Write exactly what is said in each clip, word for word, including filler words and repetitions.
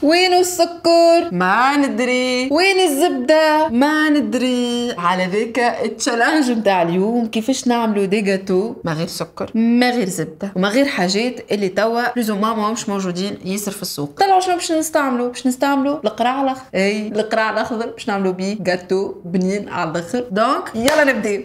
وين السكر؟ ما ندري. وين الزبدة؟ ما ندري. على ذاك التشالنج نتاع اليوم كيفاش نعملوا دي جاتو ما غير سكر ما غير زبدة وما غير حاجات اللي توا بلوز ما ماهمش موجودين ياسر في السوق. طلعوا شنو باش نستعملوا؟ باش نستعملوا القراع الاخضر. اي القراع الاخضر باش نعملوا بيه جاتو بنين على الاخر. دونك يلا نبداو.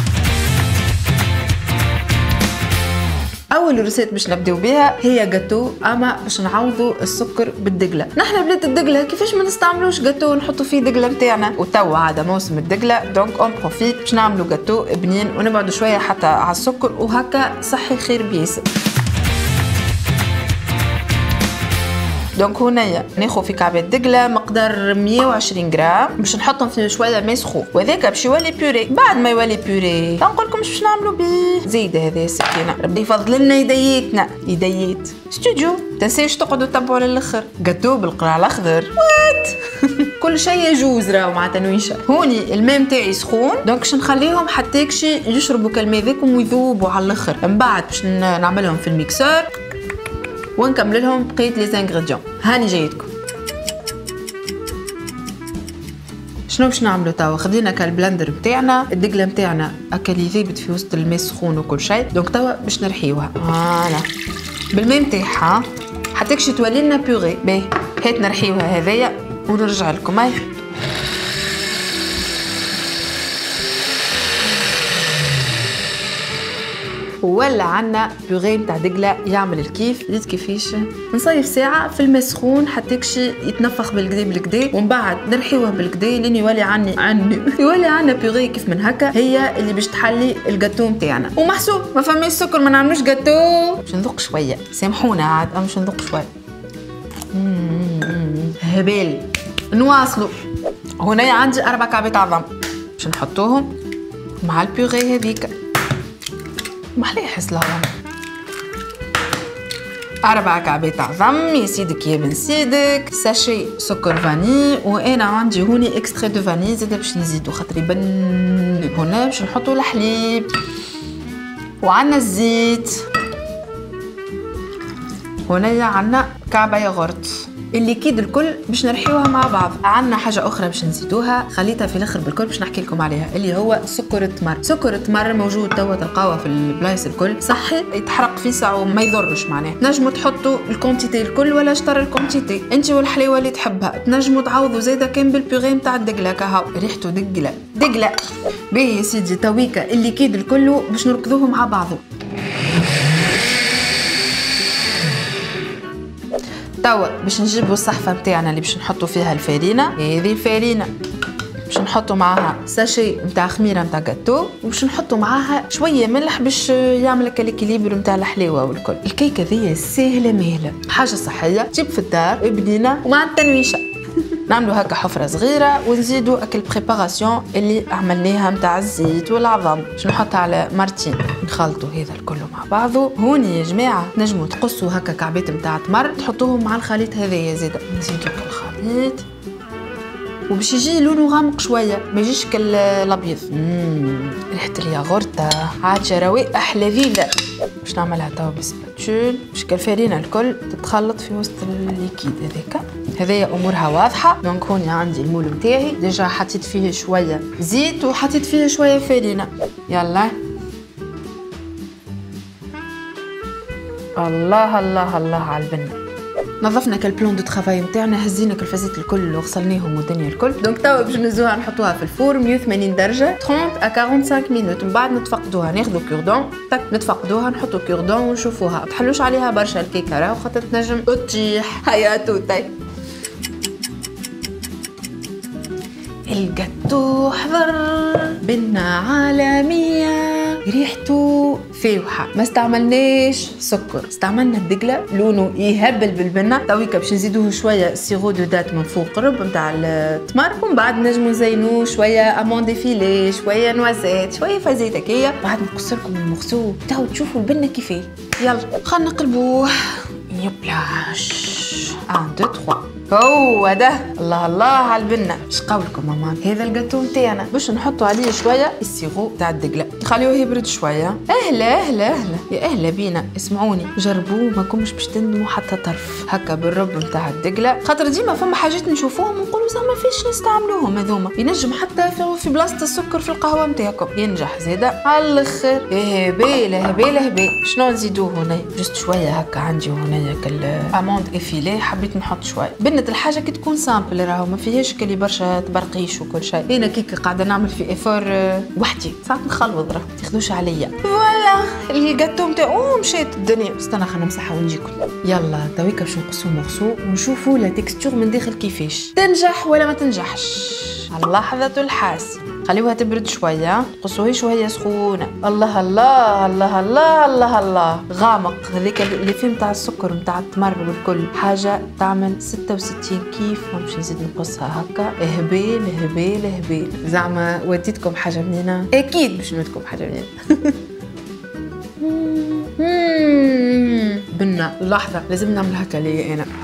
اول ريسيت باش نبداو بها هي جاتو اما باش نعوضوا السكر بالدقله. نحنا بلاد الدقله كيفاش ما نستعملوش جاتو نحطوا فيه دقله نتاعنا وتوا عاد موسم الدقله دونك اون بروفيت باش نعملوا جاتو بنين ونبعدوا شويه حتى على السكر وهكا صحي خير بياسر. دونك هنايا ناخذ في كعبات دقله مقدار مية وعشرين غرام باش نحطهم في شويه ماء سخون وهذاك باش يولي بيوري. بعد ما يولي بيوري نقول لكم باش نعملوا بيه زيد هذا السكينه ربي يفضل لنا يديتنا يديت ستوديو. تنساوش تقعدوا تتبعوا للاخر جاتو بالقراع الاخضر وات كل شيء يجوز راهو مع تنويشه. هوني الماء نتاعي سخون دونك باش نخليهم حتى يكشي يشربوا كالماء ذاكم ويذوبوا على الاخر. من بعد باش نعملهم في الميكسور ونكمل لهم بقيه لي زانغريديون. هاني جايتكم. شنو باش نعملوا توا؟ خدينا كالبلندر نتاعنا الدقله نتاعنا هكا اللي ذابت في وسط الماء السخون وكل شيء دونك توا باش نرحيوها فوالا بالماء نتاعها حتى كش تولي لنا بيغي. باهي هات نرحيوها هذايا ونرجع لكم. هاي ولا عنا بيغي نتاع دقله يعمل الكيف. ريت كيفاش نصيف ساعه في الماء سخون حتى كشي يتنفخ بالكدا بالكدا ومن بعد نرحيوه بالكدا لين يولي عني عني يولي عنا بيغي كيف من هكا هي اللي باش تحلي الجاتو نتاعنا. ومحسوب ما فماش سكر ما نعملوش جاتو. باش نذوق شويه سامحونا عاد اما باش نذوق شويه. هبال. نواصلوا. هنايا عندي اربع كعبات عظم باش نحطوهم مع البيغي هذيك. محلي يحس لها أربع كعبات عظم يا سيدك يا بن سيدك. ساشي سكر فاني وانا عندي هوني اكستري دو فاني زاده باش نزيدو خاطر يبن. هنا باش نحطو الحليب وعندنا الزيت. هنايا عندنا كعبه ياغورت. الليكيد الكل باش نرحيوها مع بعض. عندنا حاجه اخرى باش نزيدوها خليتها في الاخر بالكل باش نحكي لكم عليها اللي هو سكر التمر. سكر التمر موجود توا تلقاوه في البلايص الكل صحي يتحرق في ساعه وما يضرش معناه. تنجموا تحطوا الكونتيتي الكل ولا شطر الكونتيتي انت والحليوه اللي تحبها. تنجموا تعوضوا زيدا كان بالبيغي نتاع الدقله كهو ريحته دقله دقله. باهي يا سيدي تويكا الليكيد الكل باش نركضوه مع بعضه. توا باش نجيبوا الصحفه نتاعنا اللي باش نحطوا فيها الفارينه. هذه الفارينه باش نحطوا معاها ساشي نتاع خميره نتاع جاتو وباش نحطوا معاها شويه ملح باش يعمل لك الكليبر نتاع الحلاوه والكل. الكيكه ذي سهله مهله حاجه صحيه تجيب في الدار بنينه ومع التنويشه. نعملوا هكا حفره صغيره ونزيدوا اكل بريباراسيون اللي عملناها نتاع الزيت والعظم باش نحطها على مرتين نخلطوا هذا الكل مع بعضه. هوني يا جماعه تنجموا تقصوا هكا كعبات نتاع تمر تحطوهم مع الخليط هذايا زيد. نزيدوا الخليط وباش يجي لونه غامق شويه ما يجيش كالابيض. ريحه الياغورت عاد روائح لذيذه. باش نعملها توا بالسباتول باش كالفارينه الكل تتخلط في وسط الليكيد هذاك. هذايا امورها واضحه. دونك هوني عندي المول نتاعي ديجا حطيت فيه شويه زيت وحطيت فيه شويه فارينه. يلا الله الله الله على البنه. نظفنا كالبلون دو ترافاي نتاعنا هزينا كالفازات الكل وغسلناهم والدنيا الكل. دونك توا باش نزوها نحطوها في الفور مية وثمانين درجه ثلاثين à خمسة وأربعين مينوت. من بعد نتفقدوها ناخذوا كوردون تك نتفقدوها نحطوا كوردون ونشوفوها. ما تحلوش عليها برشا الكيكه راهو خاطر تنجم تطيح. هيا توتاي الجاتو حضر بنا عالميه ريحته فاوحه. ما استعملناش سكر استعملنا الدقله لونه يهبل بالبنه. تويكا باش نزيدوه شويه سيرو دو دات من فوق قرب نتاع التمر ومن بعد نجمو نزينوه شويه امون ديفيلي شويه نوازيت شويه فازيت هكايا. بعد نقص لكم المغسول تاو تشوفوا البنه كيفاه. يلا خلينا نقلبوه. يبلاش واحد اثنين ثلاثة هو ده. الله الله على البنه. اش قولكم ماما؟ هذا الجاتو نتاعنا باش نحطوا عليه شويه السيغو تاع الدقله، نخليوه يبرد شويه. اهلا اهلا اهلا يا اهلا بينا. اسمعوني جربوه ما كومش باش تندموا حتى طرف هكا بالرب نتاع الدقله، خاطر ديما فما حاجات نشوفوهم ونقولوا زعما ما فيش نستعملوهم هذوما، ينجم حتى في بلاصه السكر في القهوه نتاعكم ينجح زاده على الاخر. يا هبال هبال هبال. شنو نزيدوه هنا؟ جست شويه هكا عندي هنايا كل اموند افيلي حبيت نحط شويه. بنت الحاجه كي تكون سامبل راهو ما فيهاش كلي برشا تبرقيش وكل شيء. انا كيك قاعده نعمل في افور وحدي ساعات نخلوض راه ما تاخذوش عليا. فوالا الجاتو نتاعو مشات الدنيا. استنى خلينا نمسحها ونجيكم. يلا تويكا باش نقصو مغسو ونشوفوا لا تكستور من داخل كيفاش تنجح ولا ما تنجحش. على لحظة الحاسم خليوها تبرد شوية، قصوهاش وهي سخونة. الله الله الله الله الله الله. غامق هذيك اللي فيه متاع السكر متاع التمر والكل حاجة تعمل ستة وستين كيف. مش نزيد نقصها هكا. هبال هبال هبال. زعما وديتكم حاجة منينة؟ أكيد باش نوديتكم حاجة منينة. بنا لحظة لازم نعمل هكا ليا أنا.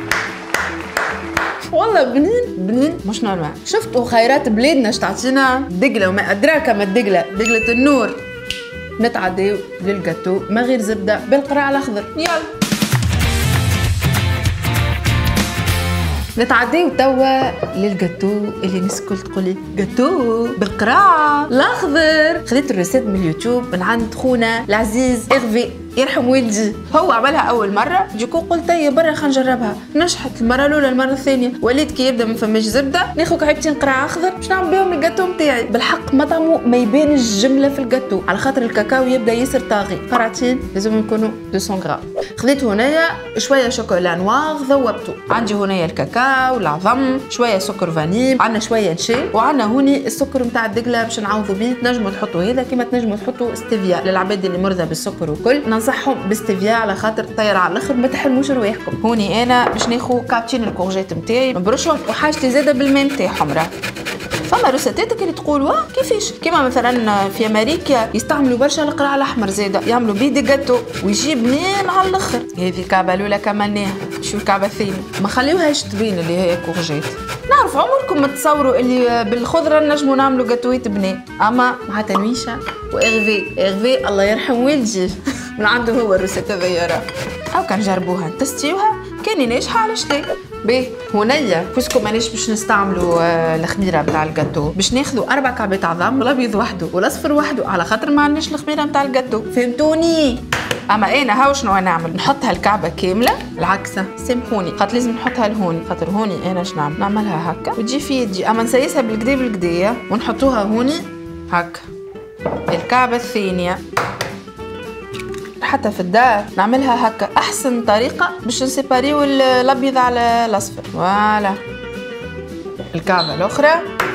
والله بنين بنين مش نورمال. شفتوا خيرات بلادنا اش تعطينا؟ دقله وما ادراك ما الدقله، دقله النور. نتعداو للجاتو ما غير زبده بالقرع الاخضر. يلا نتعداو توا للجاتو اللي الناس الكل تقولي جاتو بالقرع الاخضر. خذيت الريسيت من اليوتيوب من عند خونا العزيز إغفي يرحم والدي. هو عملها اول مره ديكو قلت يا برا خلينا نجربها. نجحت المره الاولى المره الثانيه وليت كي يبدا ما فماش زبده ناخذ كعيبتين قرع اخضر باش نعمل بهم الجاتو نتاعي. بالحق مطعمه ما يبانش الجمله في الجاتو على خاطر الكاكاو يبدا ياسر طاغي. قرعتين لازم يكونوا مئتين غرام. خذيت هنايا شويه شوكولا نواغ ذوبته. عندي هنايا الكاكاو العظم شويه سكر فانيل، عندنا شويه نشي، وعندنا هوني السكر نتاع الدقله باش نعوضوا بيه. تنجموا تحطوا هذا كيما تنجموا تحطوا ستيفيا للعباد اللي مرضى بالسكر وكل. ننصحهم بستيفيا على خاطر طير على الاخر ما تحرموش رواحكم. هوني انا باش ناخذ كابتشين الكورجيت نتاعي نبرشهم وحاجتي زاده بالماء نتاعهم. راه فما روسيتات اللي تقولوا كيفاش كيما مثلا في امريكا يستعملوا برشا القرع الاحمر زاده يعملوا بيه دي جاتو ويجي بنين على الاخر. هذه الكعبه الاولى كملناها. شو الكعبه الثانيه ما خليوهاش تبين اللي هي كورجيت. نعرف عمركم ما تصوروا اللي بالخضره نجموا نعملوا جاتويت بنين، اما مع تنويشه وإغفي. إغفي الله يرحم والدي من عنده هو الروسيت هذيا. راه او كان جربوها تستيوها كان ناجحه على شتي. باهي هنايا بوسكو ماناش باش نستعملوا آه الخميره نتاع الجاتو باش ناخذوا اربع كعبات عظام الابيض وحده والاصفر وحده على خاطر ما عندناش الخميره نتاع الجاتو. فهمتوني؟ اما انا هاو شنو نعمل؟ نحط هالكعبه كامله العكسه. سامحوني خاطر لازم نحطها لهوني خاطر هوني انا اش نعمل؟ نعملها هكا وتجي في يدي اما نسيسها بالكدا بالكدا ونحطوها هوني هكا. الكعبه الثانيه حتى في الدار نعملها هكا. احسن طريقه باش نسيباريو الابيض على الاصفر. فوالا الكعبه الاخرى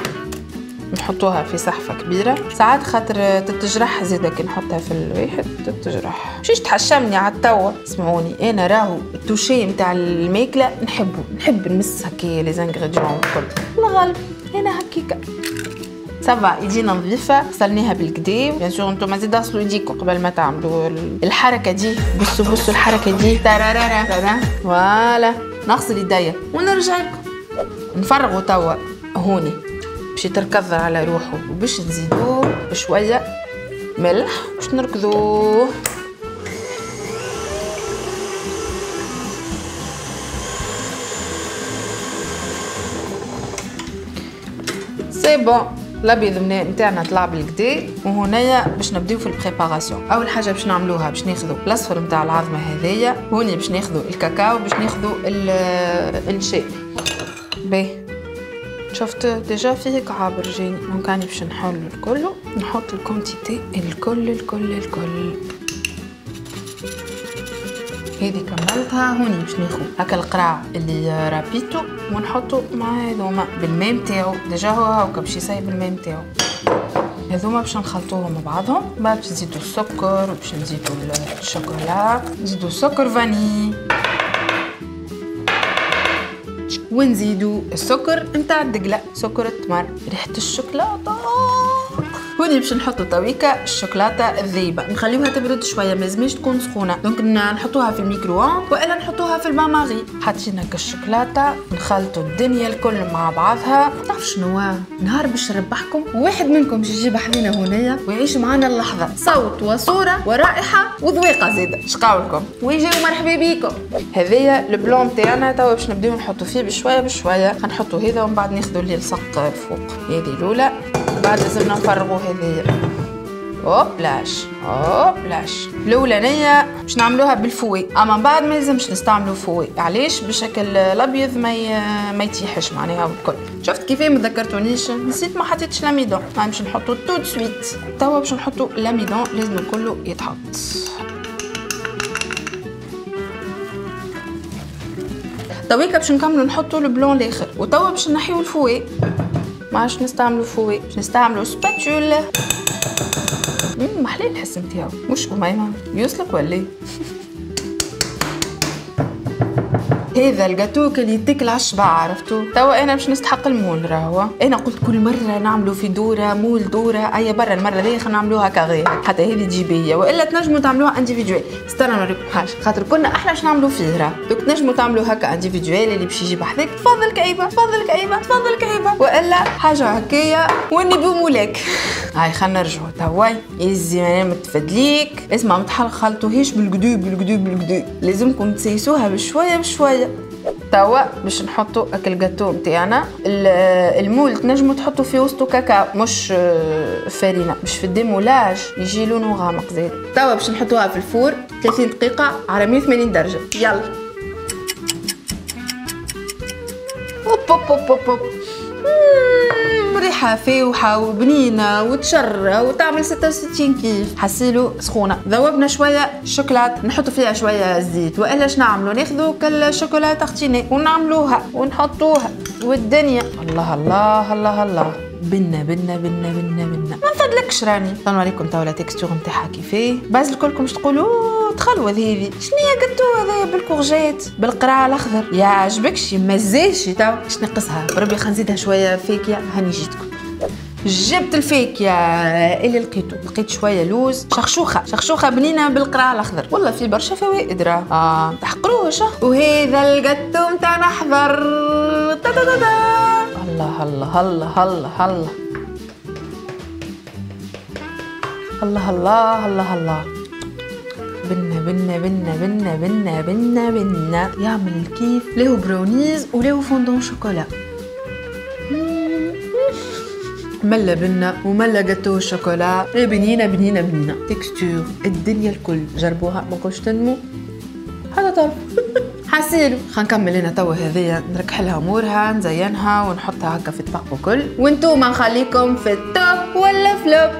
نحطوها في صحفه كبيره. ساعات خاطر تتجرح زيدا كي نحطها في الواحد تتجرح. مشيش تحشمني على التوا. اسمعوني انا راهو التوشي نتاع الماكله نحبه نحب نمس هكايا لي زانغريديون الكل. الغالب انا هكيكا صافا يجينا نظيفه. غسلناها بالكدا بيان سور. انتم زيد غسلوا يديكم قبل ما تعملوا الحركه دي. بصوا بصوا الحركه دي ترارارا. فوالا نغسل يديا ونرجع لكم. نفرغوا توا هوني باش يتركض على روحه وباش نزيدوه بشويه ملح باش نركضوه. سي بون. الابيض نتاعنا طلع بالكدا وهنايا باش نبداو في البريباراسيون. اول حاجه باش نعملوها باش ناخذوا الاصفر نتاع العظمه هذيا. هوني باش ناخذوا الكاكاو باش ناخذوا الشاي. باهي شفت ديجا فيه كعاب رجاني. دونك راني باش نحل الكل نحط الكونتيتي الكل الكل الكل. هذه كملتها. هوني باش ناخذ هكا القرع اللي رابيتو ونحطو مع هذوما بالماء نتاعو. ديجا هو هاكا باش يسيب الماء نتاعو. هذوما باش نخلطوهم مع بعضهم. بعد باش نزيدو السكر وباش نزيدو الشوكولا نزيدو السكر فاني ونزيدو السكر نتاع الدقله سكر التمر. ريحه الشوكولاته هوني باش نحطوا تويكا الشوكولاته الذيبه، نخليوها تبرد شويه، ما لازمش تكون سخونه، دونك نحطوها في الميكرووند والا نحطوها في البان ماغي. حاطين هكا الشوكولاته، نخلطوا الدنيا الكل مع بعضها. تعرف شنو نهار باش نربحكم واحد منكم باش يجيب حذينا هنايا ويعيش معنا اللحظه، صوت وصوره ورائحه وذويقه زاده. شقاولكم ويجيو مرحبا بيكم. هذايا البلون تاعنا توا باش نبداو نحطوا فيه بشويه بشويه. غنحطوا هذا ومن بعد ناخذوا اللي لصق فوق. هذه الاولى، بعد لازمنا نفرغوا هذايا. اوبلاش اوبلاش. الاولانيه باش نعملوها بالفوي، اما من بعد ما لازمش نستعملوا فوي. علاش؟ بشكل الابيض ما ي... ما يتيحش معناها والكل. شفت كيفاه ما ذكرتونيش؟ نسيت ما حطيتش لاميدون. هاي باش نحطوا تو سويت. توا باش نحطوا لاميدون، لازم كله يتحط. تويكا باش نكملوا نحطوا البلون الاخر، وتوا باش نحيو الفوي. ما عادش نستعملوا فوي، باش نستعملوا سباتول. امم محلي الحس نتاعو. مش أميمة يوصلك ولا هذا الجاتوك اللي يتكل على الشبع، عرفتوا؟ توا انا باش نستحق المول. راهو انا قلت كل مره نعملوا في دوره مول دوره، اي برا المره ذي خلينا نعملوها كاغي حتى هذه تجيبيه، والا تنجموا تعملوها انديفيدوال. استنى نوريكم حاجه، خاطر كنا احنا باش نعملوا فيه راه، دوك تنجموا تعملوا هكا انديفيدوال اللي باش يجيب حذاك. تفضل كعيبه تفضل كعيبه تفضل كعيبه، والا حاجه هكايا وني بمولاك. هاي خلينا نرجعوا توا. يزي انا متفدليك، اسمع ما تخلطوهاش بالقدو بالقدو بالقدو، لازمكم تسيسوها بشويه بشويه. توا باش نحطوا اكل جاتو نتاعنا. المول تنجموا تحطوا في وسطه كاكاو مش فرينه، باش في الديمولاج يجي لونه غامق زيد. توا باش نحطوها في الفور ثلاثين دقيقه على مية وثمانين درجه. يلا اوب اوب اوب اوب. ريحه فاوحه وبنينه وتشرة وتعمل ستة وستين كيف. حسيلو سخونه. ذوبنا شويه الشوكولات، نحطوا فيها شويه زيت، والا اش نعملوا؟ ناخذوا كالشوكولاته تختيني ونعملوها ونحطوها والدنيا. الله الله الله الله. بنا بنا بنا بنا بنا ما نفدلكش راني. نوريكم توا لا تكستور نتاعها كيفاه. باز الكلكم باش تقولوا تخلوه هذه شنو هي جاتو هذايا بالكورجيت بالقراع الاخضر؟ يا عجبكش مزاجش توا. اش نقصها بربي خلينا نزيدها شويه فاكهه. هاني جيتكم جبت الفاكهه اللي لقيته، لقيت شويه لوز، شخشوخه شخشوخه بنينه بالقراع الاخضر، والله في برشا فوائد راه. اه تحقروش. وهذا الجاتو نتاعنا حضر. تا تا تا الله الله الله الله الله الله الله الله الله. بنا بنا بنا بنا بنا بنا بنا. يعمل الكيف. له براونيز وله فوندون شوكولا. ملا بنا وملا جاتو شوكولا. بنينه بنينه بنينه. تكستور الدنيا الكل جربوها، ما نقولش تنمو هذا طرف. حسيلو خلينا نكمل انا توا هذيا، نركحلها امورها نزينها ونحطها هكا في طبق وكل، وانتوما نخليكم في التوب ولا فلوب.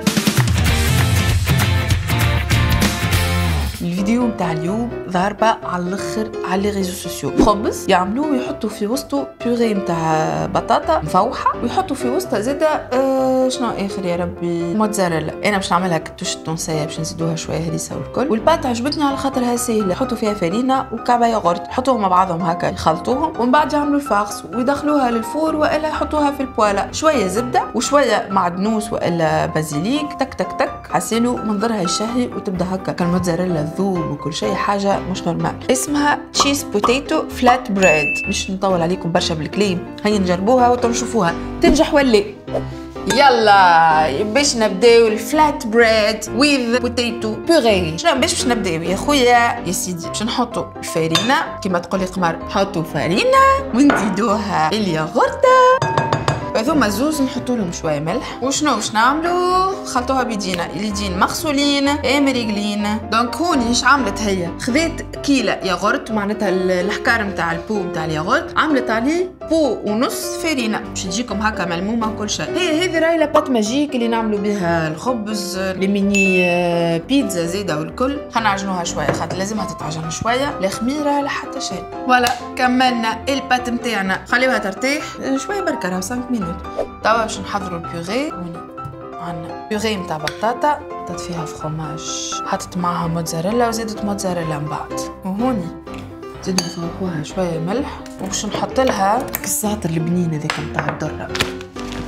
الفيديو متاع اليوم ضاربه على الاخر على لي ريزو سوسيو. خبز يعملوه ويحطوا في وسطه بيوري متاع بطاطا مفوحه، ويحطوا في وسطها زاده آه شنو اخر يا ربي موتزاريلا. انا باش نعملها كتوش التونسيه باش نزيدوها شويه هريسه والكل. والبات عجبتني على خاطرها سهله، يحطوا فيها فرينه وكعبه ياغورت، يحطوهم مع بعضهم هكا يخلطوهم، ومن بعد يعملوا الفارس ويدخلوها للفور، والا يحطوها في البواله شويه زبده وشويه معدنوس والا بازيليك. تك تك تك حسيلو منظرها يشهي، وتبدا هكا كالموتزاريلا ذوب وكل شيء، حاجه مش نورمال. اسمها تشيز بوتيتو فلات بريد. مش نطول عليكم برشا بالكليم، هيا نجربوها وتنشوفوها تنجح ولا. يلا باش نبداو الفلات بريد ويز بوتيتو بوري. شنو باش باش نبداو يا خويا يا سيدي؟ باش نحطوا الفرينه كيما تقولي قمر، نحطوا فرينه ونزيدوها الياغورتا، هذوما زوز نحطوا لهم شويه ملح. وشنو باش نعملوا؟ خلطوها بيدينا، اليدين مغسولين مريقلين. دونك هوني اش عملت هي؟ خذيت كيلة ياغورت، معناتها الحكار نتاع البو نتاع الياغورت، عملت عليه بو ونص فرينه باش تجيكم هكا ملمومه وكل شيء. هي هذه راهي لاباط ماجيك اللي نعملوا بها الخبز، لي ميني بيتزا زيده والكل. خنعجنوها شويه خاطر لازمها تتعجن شويه، لا خميره لا حتى شيء. فوالا كملنا البات نتاعنا، خليوها ترتاح شويه بركه راهو خمسة مينوت. توا باش نحضروا البيوري. عندنا بيوري نتاع بطاطا حطيت فيها فخوماج، حطيت معاها موتزاريلا وزيدت موتزاريلا من بعد. وهوني زيدوا نفوحوها شويه ملح، وباش نحط لها الزعتر البنين هذاك نتاع الذره.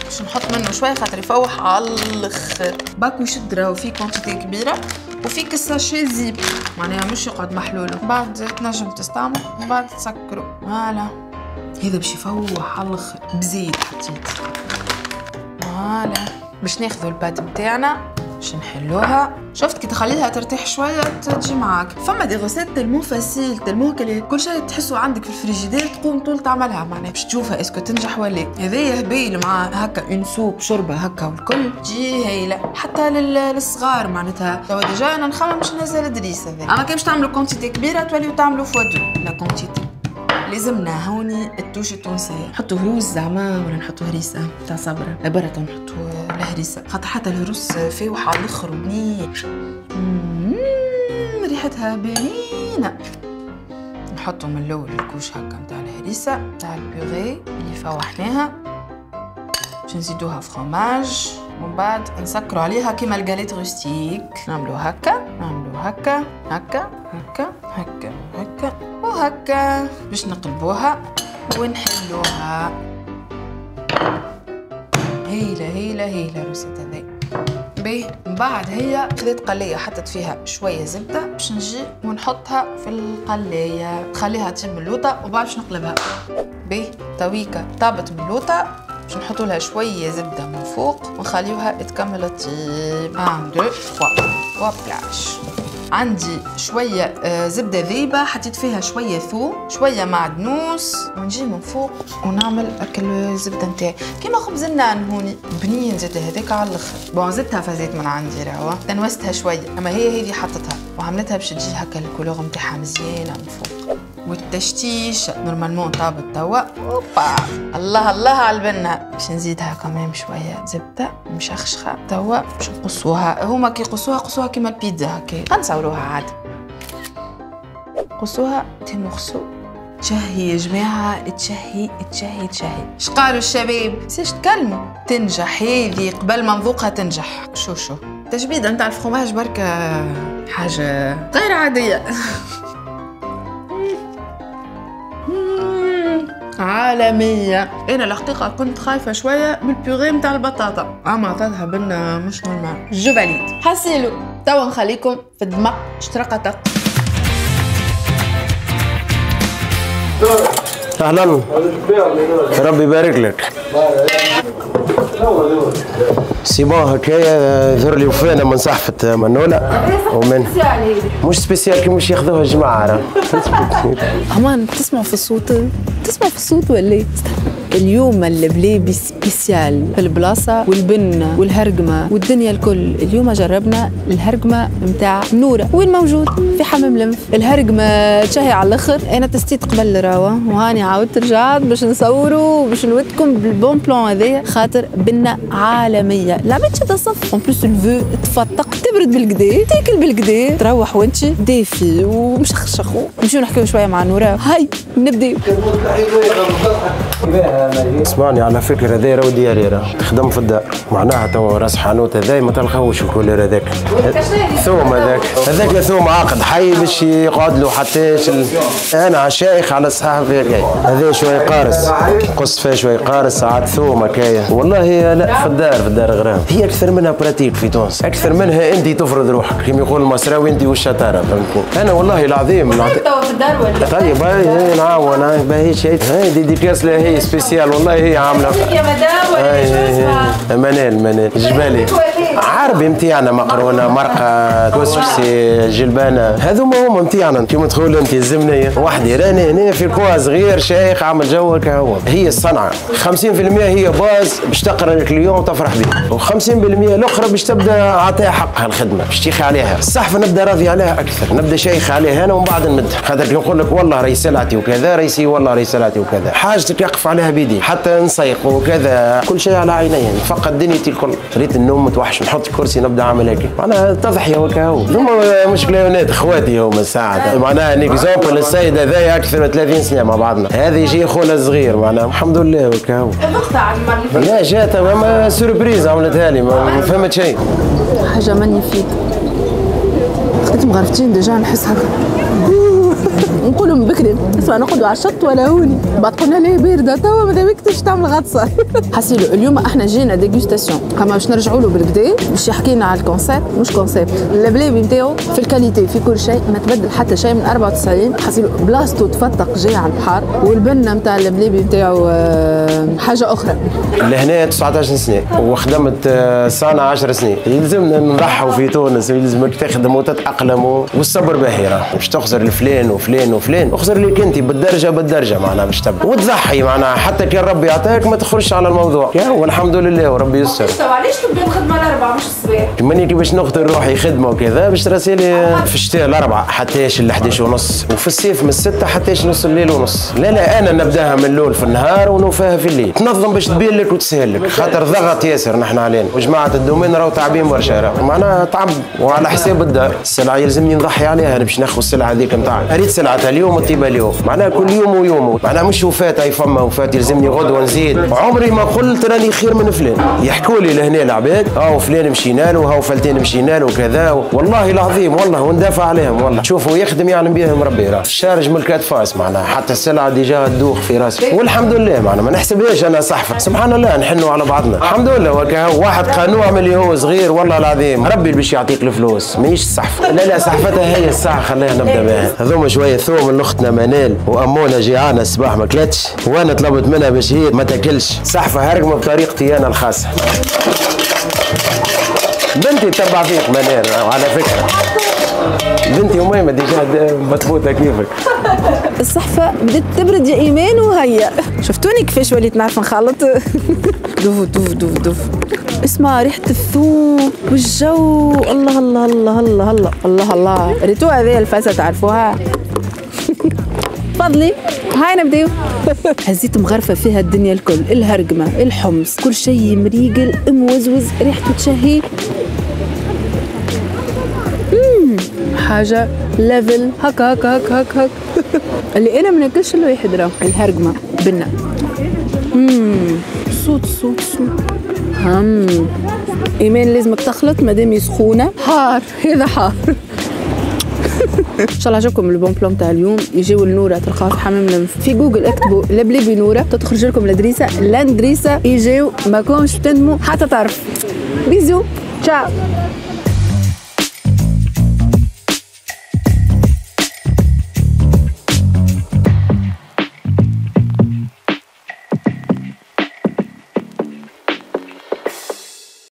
باش نحط منه شويه خاطر يفوح على الاخر. باكو يشد راهو في كونتيتي كبيره وفي كساشي زيب معناها مش يقعد محلول. بعد تنجم تستعمل ومن بعد تسكروا. فوالا هذا باش يفوح على الاخر بزيت حطيت. فوالا باش ناخذوا البات نتاعنا باش نحلوها. شفت كي تخليها ترتاح شويه تجي معاك. فما دي غوسيت تلمو فاسيل تلمو كلي كل شيء تحسوا عندك في الفريجيدير تقوم طول تعملها معناها باش تشوفها اسكو تنجح ولا. هذايا هبيل مع هكا اون سوب شوربه هكا والكل تجي هايله حتى للصغار معناتها. توا ديجا انا نخمم باش ننزل دريس هذا. اما كي باش تعملوا كونتيتي كبيره توليو تعملوا فوا دو لا كونتيتي. لازمنا هوني التوش التونسية نحطوا هروس زعما ولا نحطوا هريسة تاع صبرة برا نحطوا الهريسة خاطر حتى الهروس فاوح على الاخر وبنين ريحتها بنينة. نحطوا من الاول الكوش هكا نتاع الهريسة تاع البيغي اللي فوحناها باش نزيدوها فروماج ومن بعد نسكروا عليها كيما الجاليت روستيك. نعملوا هكا نعملوا هكا هكا هكا هكا هكا وهكا باش نقلبوها ونحلوها. هيله هيله هيله روسيت هذي باهي. من بعد هي خذيت قليه حطيت فيها شويه زبده باش نجي ونحطها في القليه نخليها تجيب من اللوطه وبعد باش نقلبها. باهي تويكا طابت من اللوطه باش نحطوا لها شويه زبده من فوق ونخليوها تكمل الطيب. واحد اثنين ثلاثة وبلاش. عندي شويه آه زبده ذيبه حطيت فيها شويه ثوم شويه معدنوس ونجي من فوق ونعمل اكل الزبده نتاعي كيما خبز النان هوني بنين. زيت هذاك على الاخر. بون زدتها فزيت من عندي راهو تنوستها شويه اما هي هذه حطيتها وعملتها باش تجي هكا الكولور نتاعها مزيانه من فوق. والتشتيش نورمالمون طابت توا. اوبا الله الله على البنه. باش نزيدها كمان شويه زبده مشخشخه توا باش نقصوها. هما كي يقصوها قصوها كيما البيتزا هكا نصوروها عاد. قصوها تي مورسو. تشهي يا جماعه تشهي تشهي تشهي. اش قالوا الشباب؟ سيش تكلموا تنجح هذه قبل ما نذوقها تنجح. شو شو تجبيده نتاع الفرماج بركه حاجه غير عاديه. عالمية. أنا الحقيقة كنت خايفة شوية من البيغي متاع البطاطا أما عطاتها بنا مش نورمال. جو فاليد. حسيلو توا نخليكم في الدماغ اشترقتك. أهلا ربي يبارك لك. سي بون هكايا ذر لي وفانا من صحفة منولة ومن مش سبيسيال كي مش ياخذوها الجماعة راه. أمان تسمع في الصوت تسمع في الصوت ولا اليوم اللبليبي سبيسيال في البلاصة والبنة والهرقمة والدنيا الكل. اليوم جربنا الهرقمة متاع نورة وين موجود في حمام لمف. الهرقمة تشهي على الاخر. انا تستيت قبل راوة وهاني عاودت رجعت باش نصوروا باش نودكم بالبون بلان هذايا خاطر بنة عالمية. لعبتش تصف اون بلوس الفو تفتق تبرد بالكدا تاكل بالكدا تروح وانت دافي ومشخشخ. نمشيو نحكيو شوية مع نورة. هاي نبداو. اسمعني على فكرة هذا راهو ديالي راه تخدم في الدار معناها توا راس حانوت هذايا ما تلقاوش الكولير هذاك. ثوم هذاك هذاك ثوم عقد حي باش يقعد له حتىش ال... انا عشايخ على الصحافة هكايا. هذا شوية قارص قص فيها شوية قارص ساعات ثوم هكايا. والله لا في الدار في الدار غرام. هي أكثر منها براتيك في تونس أكثر منها أنت تفرض روحك كيما يقول المصراوي أنت والشطارة فهمتني. أنا والله العظيم توا في الدار ولا؟ طيب هاي نعاون هاي باهي شيء هاي ديديكاس لها هي سبيسيال والله هي عاملة يا مدام ولا شو اسمها؟ منال منال جبالي عربي متاعنا مقرونة مرقة كسكسي جلبانة هذوما هما متاعنا كيما تقول أنت الزمنية وحدي راني هنا في كوا صغير شيخ عامل جو هكا هو. هي الصنعة خمسين بالمئة هي باز باش تقرا لك اليوم وتفرح بها وخمسين بالمئة الأخرى باش تبدا عطيها حقها الخدمة باش تيخي عليها. الصحفة نبدا راضي عليها أكثر نبدا شيخ عليها أنا ومن بعد نمد خاطر نقول لك والله راهي سلعتي وكذا ريسي والله راهي سلعتي وكذا حاجتك يقف عليها بيدي حتى نسيق وكذا كل شيء على عيني يعني فقط دنيتي الكل. ريت النوم متوحش نحط كرسي نبدا عامل هيك معناها تضحية وكا هو. ثم مشكلة ولاد اخواتي هما الساعة معناها اكزومبل السيد هذايا أكثر من ثلاثين سنة مع بعضنا هذا يجي خونا الصغير معناها الحمد لله وكا هو. لا جات ما سوربريز عملتها لي ما فهمت شيء. حاجة مانيفيك خديت مغرفتين ديجا نحس هكا نقولوا من بكري اسمع نقعدوا على الشط ولا هوني بعد قلنا ليه باردة توا ماذا بيك تش تعمل غطسة. حسيلو اليوم احنا جينا ديجوستاسيون كما باش نرجعوا له بالكدا باش يحكي لنا على الكونسيبت مش كونسيبت البلابي نتاعو في الكاليتي في كل شيء ما تبدل حتى شيء من أربعة وتسعين. حسيلو بلاصتو تفتق جاي على البحر والبنه نتاع البلابي نتاعو حاجه اخرى. لهنا تسعطاش سنه وخدمت صانع عشر سنين. يلزمنا نضحوا في تونس يلزمك تخدم وتتاقلم والصبر باهي راه باش تخسر الفلان وفلان وفلان اخسر ليك انت بالدرجه بالدرجه معناها باش تبدا وتضحي معناها حتى كان ربي يعطيك ما تخرجش على الموضوع يا والحمد لله وربي يستر. علاش تبدا الخدمه الاربعه مش الصباح؟ ماني كيفاش نقتل روحي خدمه وكذا باش تراسلي في الشتاء الاربعه حتىش ل حداش ونص وفي الصيف من الستة حتىش نص الليل ونص. لا لا انا نبداها من الاول في النهار ونوفاها في الليل تنظم باش تبين لك وتسهل لك خاطر ضغط ياسر نحن علينا وجماعه الدومين راهو تعبين برشا راه معناها تعب وعلى حساب الدار. السلعه يلزمني نضحي عليها انا باش ناخذ السلعه هذيك نتاعي. اريد سلعتها اليوم وطيبه اليوم معناها كل يوم ويوم معناها مش وفات اي فما وفات يلزمني غدوه نزيد. عمري ما قلت راني خير من فلان. يحكوا لي لهنا العباد اه فلان مشينا له وهو فلتين مشينا له وكذا والله العظيم والله وندافع عليهم والله شوفوا يخدم يعلم بهم ربي راه الشارج ملكات فاس معناها حتى السلعه ديجا تدوخ في راسي والحمد لله معناها ما نحسبهاش انا صحفه سبحان الله نحنوا على بعضنا الحمد لله. وكا واحد قانون اللي هو صغير والله العظيم ربي اللي باش يعطيك الفلوس ماهيش الصحفه. لا لا صحفتها هي الساعه خليها نبدا بها. هذوما شويه ثوم لاختنا منال وامونه جيعانه الصباح ما كلتش وانا طلبت منها باش هي ما تاكلش صحفه هرقمه بطريقتي انا الخاصه. بنتي تتبع فيك منال على فكره بنتي أميمة ديجا مضبوطة كيفك. الصحفة بدت تبرد يا إيمان وهيا شفتوني كيفاش وليت نعرف نخلط. دوف دوف دوف دوف اسمع ريحة الثوم والجو الله الله الله الله الله الله الله ريتو هذه الفاسة تعرفوها. تفضلي هاي نبداو. هزيت مغرفة فيها الدنيا الكل الهرقمة الحمص كل شيء مريقل موزوز ريحته تشهي حاجة ليفل هكا هكا هكا هكا اللي أنا ما ناكلش إلا واحد راه الهرقمة بنا. اممم صوت صوت صوت هم إيمان لازمك تخلط مادام سخونة حار هذا حار. ان شاء الله عجبكم البون بلون تاع اليوم. يجيو النوره تلقاو في حمام النمف في جوجل اكتبوا لبلابي نوره تخرج لكم الادريسه لاندريسه يجيو ما كونش تندموا حتى تعرف. بيزو تشاو.